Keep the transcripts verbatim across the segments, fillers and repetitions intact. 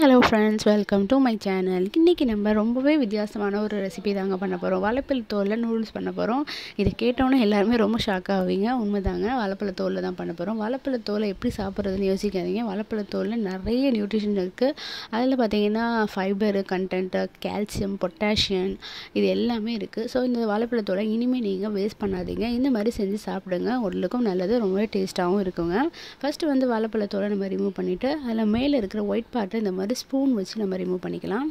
hello friends, welcome to my channel. இன்னைக்கு நம்ம ரொம்பவே வித்தியாசமான ஒரு ரெசிபி தாங்க பண்ண போறோம். வாழைப்பழ தோல்ல நூடுல்ஸ் பண்ண போறோம். இத கேட்டோனே எல்லாரும் ரொம்ப ஷாக் ஆவீங்க. உண்மைதாங்க. வாழைப்பழ தோல்ல தான் பண்ண போறோம். வாழைப்பழ தோலை எப்படி சாப்பிடுறதுன்னு யோசிக்காதீங்க. வாழைப்பழ தோல்ல நிறைய நியூட்ரிஷன் இருக்கு. அதில பாத்தீங்கன்னா ஃபைபர் கண்டென்ட், கால்சியம், பொட்டாசியம் இது எல்லாமே இருக்கு. சோ இந்த வாழைப்பழ தோலை இனிமே நீங்க வேஸ்ட் பண்ணாதீங்க. இந்த மாதிரி செஞ்சு சாப்பிடுங்க. உடலுக்கும் நல்லது, ரொம்பவே டேஸ்டாவும் இருக்குங்க. ஃபர்ஸ்ட் வந்து வாழைப்பழ தோலை நம்ம ரிமூவ் பண்ணிட்டு அதில மேல இருக்கிற ஒயிட் பார்ட் இந்த மாதிரி ஸ்பூன் வச்சு நம்ம ரிமூவ் பண்ணிக்கலாம்.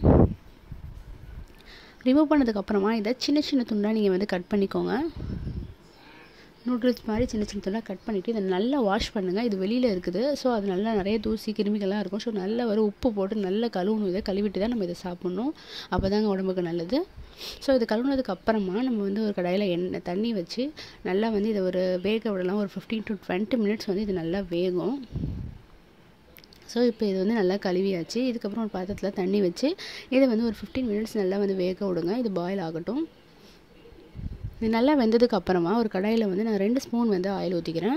ரிமூவ் பண்ணதுக்கு அப்புறமா இத சின்ன சின்ன துண்டா நீங்க வந்து கட் பண்ணிக்கோங்க. நூடுல்ஸ் மாதிரி சின்ன சின்ன துண்டா கட் பண்ணிட்டு இத நல்லா வாஷ் பண்ணுங்க. இது வெளியில இருக்குது. சோ அது நல்லா நிறைய தூசி கிருமிகள்லாம் இருக்கும். சோ நல்லா ஒரு உப்பு போட்டு நல்லா கழுவணும். இத கழுவிட்டு தான் நம்ம இத சாப்பிடணும். அப்பதாங்க உடம்புக்கு நல்லது. சோ இது கழுவுனதுக்கு அப்புறமா நம்ம வந்து ஒரு கடாயில எண்ணெய் தண்ணி வச்சு நல்லா வந்து இத ஒரு வேக விடலாம். ஒரு fifteen to twenty மினிட்ஸ் வந்து இது நல்லா வேகும். சோ இப்போ இது வந்து நல்லா கழுவியாச்சு. இதுக்கு அப்புறம் ஒரு பாத்திரத்துல தண்ணி வச்சு இத வந்து ஒரு fifteen மினிட்ஸ் நல்லா வந்து வேக விடுங்க. இது பாயில் ஆகட்டும். இது நல்லா வெந்ததுக்கு அப்புறமா ஒரு கடாயில வந்து நான் two ஸ்பூன் வந்து ஆயில் ஊத்திக்கிறேன்.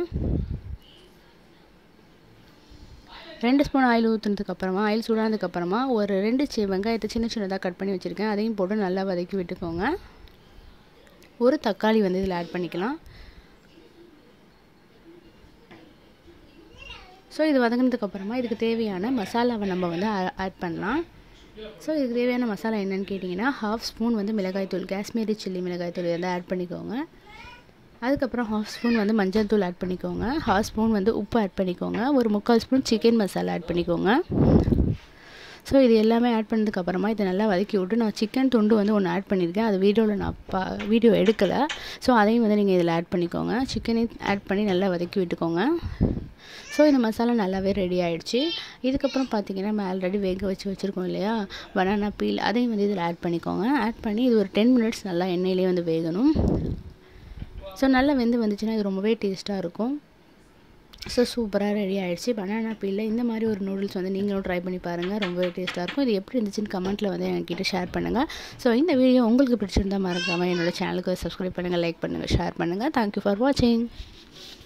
two ஸ்பூன் ஆயில் ஊத்துனதுக்கு அப்புறமா ஆயில் சூடானதுக்கு அப்புறமா ஒரு two சி வெங்காயத்தை சின்ன சின்னதா கட் பண்ணி வச்சிருக்கேன். அதையும் போட்டு நல்லா வதக்கி விட்டுக்கோங்க. ஒரு தக்காளி வந்து இதல ஆட் பண்ணிக்கலாம். சோ இது வதங்கினதுக்கு அப்புறமா இதுக்கு தேவையான மசாலாவை நம்ம வந்து ஆட் பண்ணலாம். சோ இதுக்கு தேவையான மசாலா என்னன்னு கேட்டிங்கன்னா half ஸ்பூன் வந்து மிளகாய் தூள், காஷ்மீரி சில்லி மிளகாய் தூள் இத ஆட் பண்ணிக்கோங்க. அதுக்கு அப்புறம் half ஸ்பூன் வந்து மஞ்சள் தூள் ஆட் பண்ணிக்கோங்க. half ஸ்பூன் வந்து உப்பு ஆட் பண்ணிக்கோங்க. ஒரு முக்கால் ஸ்பூன் சிக்கன் மசாலா ஆட் பண்ணிக்கோங்க. சோ இது எல்லாமே ஆட் பண்ணதுக்கு அப்புறமா இத நல்லா வதக்கி விட்டு நான் சிக்கன் துண்டு வந்து ஒன்னு ஆட் பண்ணிருக்கேன். அது வீடியோல நான் வீடியோ எடுக்கல. சோ அதையும் வந்து நீங்க இதல ஆட் பண்ணிக்கோங்க. சிக்கனை ஆட் பண்ணி நல்லா வதக்கி விட்டுக்கோங்க. சோ இந்த மசாலா நல்லாவே ரெடி ஆயிடுச்சு. இதுக்கு அப்புறம் பாத்தீங்கன்னா நம்ம ஆல்ரெடி வேக வச்சு வச்சிருக்கோம் இல்லையா banana peel அதையும் வந்து இதல ஆட் பண்ணிக்கோங்க. ஆட் பண்ணி இது ஒரு ten மினிட்ஸ் நல்லா எண்ணெயிலே வந்து வேகணும். சோ நல்லா வெந்து வந்துச்சுனா இது ரொம்பவே டேஸ்டா இருக்கும். சோ சூப்பரா ரெடி ஆயிடுச்சு. banana peel இந்த மாதிரி ஒரு நூடுல்ஸ் வந்து நீங்களும் ட்ரை பண்ணி பாருங்க. ரொம்பவே டேஸ்டா இருக்கும். இது எப்படி இருந்துச்சுன்னு கமெண்ட்ல வந்து என்கிட்ட ஷேர் பண்ணுங்க. சோ இந்த வீடியோ உங்களுக்கு பிடிச்சிருந்தா மறக்காம என்னோட சேனலுக்கு சப்ஸ்கிரைப் பண்ணுங்க, லைக் பண்ணுங்க, ஷேர் பண்ணுங்க. Thank you for watching.